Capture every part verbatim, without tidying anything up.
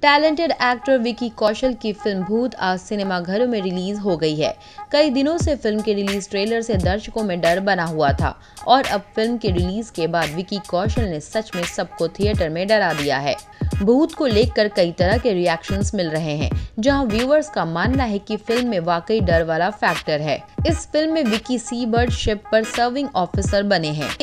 Talented actor Vicky Kaushal की film भूत आज सिनेमाघरों में रिलीज हो गई है। कई दिनों से फिल्म के रिलीज ट्रेलर से दर्शकों में डर बना हुआ था और अब फिल्म के रिलीज के बाद विकी कौशल ने सच में सबको थिएटर में डरा दिया है। भूत को लेकर कई तरह के रिएक्शंस मिल रहे हैं, जहां व्यूअर्स का मानना है कि फिल्म में वाकई डर वाला फैक्टर है। इस फिल्म में विकी सी बर्ड शिप पर सर्विंग ऑफिसर बने हैं,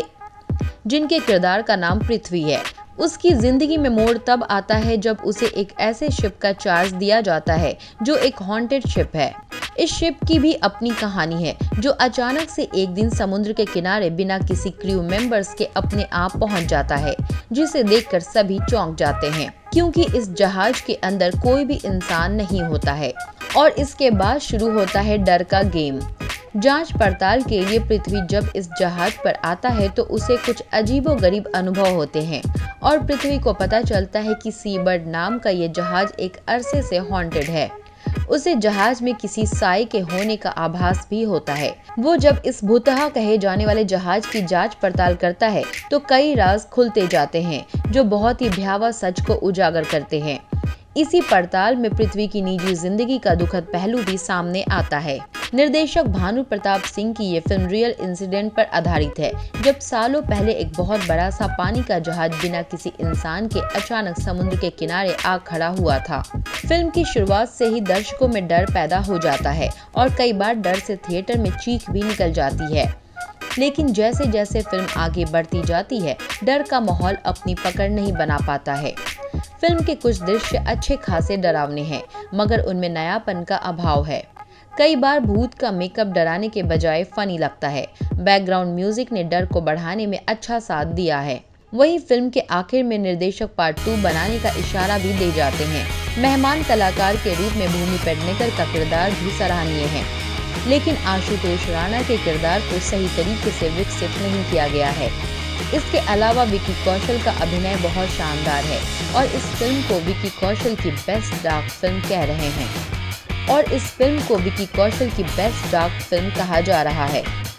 जिनके किरदार का नाम पृथ्वी है। उसकी जिंदगी में मोड़ तब आता है जब उसे एक ऐसे शिप का चार्ज दिया जाता है जो एक हॉन्टेड शिप है। इस शिप की भी अपनी कहानी है, जो अचानक से एक दिन समुद्र के किनारे बिना किसी क्रू मेंबर्स के अपने आप पहुंच जाता है, जिसे देखकर सभी चौंक जाते हैं, क्योंकि इस जहाज के अंदर कोई भी इंसान नहीं होता है। और इसके बाद शुरू होता है डर का गेम। जांच पड़ताल के लिए पृथ्वी जब इस जहाज पर आता है तो उसे कुछ अजीबोगरीब अनुभव होते हैं और पृथ्वी को पता चलता है कि सी बर्ड नाम का ये जहाज एक अरसे से हॉन्टेड है। उसे जहाज में किसी साए के होने का आभास भी होता है। वो जब इस भूतहा कहे जाने वाले जहाज की जांच पड़ताल करता है तो कई राज खुलते जाते हैं, जो बहुत ही भयावह सच को उजागर करते हैं। इसी पड़ताल में पृथ्वी की निजी जिंदगी का दुखद पहलू भी सामने आता है। निर्देशक भानु प्रताप सिंह की ये फिल्म रियल इंसिडेंट पर आधारित है, जब सालों पहले एक बहुत बड़ा सा पानी का जहाज बिना किसी इंसान के अचानक समुद्र के किनारे आ खड़ा हुआ था। फिल्म की शुरुआत से ही दर्शकों में डर पैदा हो जाता है और कई बार डर से थिएटर में चीख भी निकल जाती है। लेकिन जैसे जैसे फिल्म आगे बढ़ती जाती है, डर का माहौल अपनी पकड़ नहीं बना पाता है। फिल्म के कुछ दृश्य अच्छे खासे डरावने हैं, मगर उनमें नयापन का अभाव है। कई बार भूत का मेकअप डराने के बजाय फनी लगता है। बैकग्राउंड म्यूजिक ने डर को बढ़ाने में अच्छा साथ दिया है। वहीं फिल्म के आखिर में निर्देशक पार्ट टू बनाने का इशारा भी दे जाते हैं। मेहमान कलाकार के रूप में भूमि पेडनेकर का किरदार भी सराहनीय है, लेकिन आशुतोष राणा के किरदार को सही तरीके से विकसित नहीं किया गया है। इसके अलावा विकी कौशल का अभिनय बहुत शानदार है और इस फिल्म को विकी कौशल की बेस्ट डार्क फिल्म कह रहे हैं और इस फिल्म को विकी कौशल की बेस्ट डार्क फिल्म कहा जा रहा है।